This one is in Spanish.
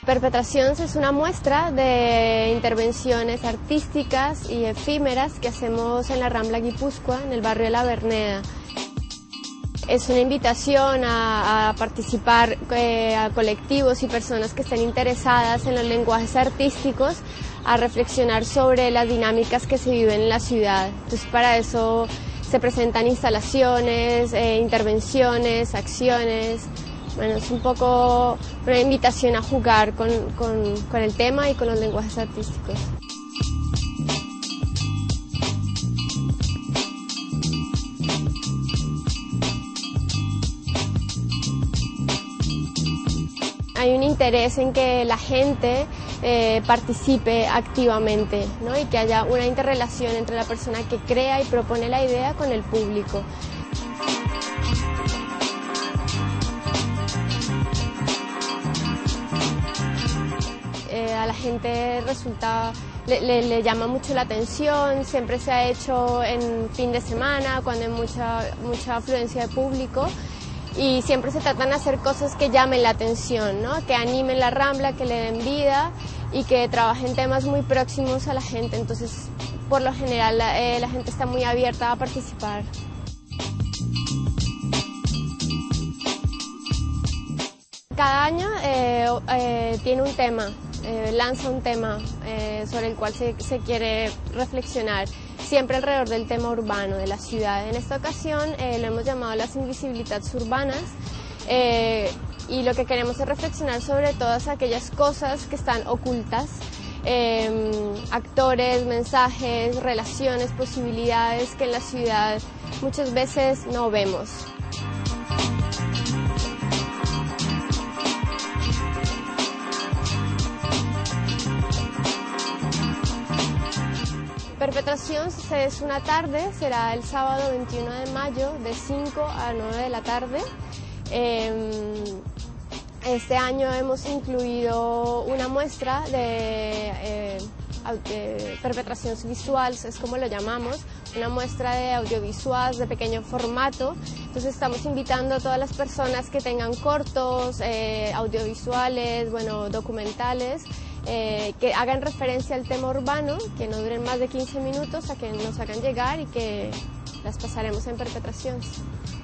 Perpetracions es una muestra de intervenciones artísticas y efímeras que hacemos en la Rambla Guipúzcoa, en el barrio de La Verneda. Es una invitación a participar a colectivos y personas que estén interesadas en los lenguajes artísticos, a reflexionar sobre las dinámicas que se viven en la ciudad. Entonces, para eso se presentan instalaciones, intervenciones, acciones. Bueno, es un poco una invitación a jugar con el tema y con los lenguajes artísticos. Hay un interés en que la gente participe activamente, ¿no? Y que haya una interrelación entre la persona que crea y propone la idea con el público. A la gente le llama mucho la atención, siempre se ha hecho en fin de semana, cuando hay mucha afluencia de público, y siempre se tratan de hacer cosas que llamen la atención, ¿no? Que animen la Rambla, que le den vida y que trabajen temas muy próximos a la gente. Entonces, por lo general, la gente está muy abierta a participar. Cada año tiene un tema, lanza un tema sobre el cual se quiere reflexionar, siempre alrededor del tema urbano, de la ciudad. En esta ocasión lo hemos llamado las invisibilitats urbanas, y lo que queremos es reflexionar sobre todas aquellas cosas que están ocultas, actores, mensajes, relaciones, posibilidades que en la ciudad muchas veces no vemos. Perpetracions es una tarde, será el sábado 21 de mayo de 5 a 9 de la tarde. Este año hemos incluido una muestra de perpetracions visuals, es como lo llamamos, una muestra de audiovisuals de pequeño formato. Entonces estamos invitando a todas las personas que tengan cortos, audiovisuales, bueno, documentales, que hagan referencia al tema urbano, que no duren más de 15 minutos, a que nos hagan llegar y que las pasaremos en Perpetracions.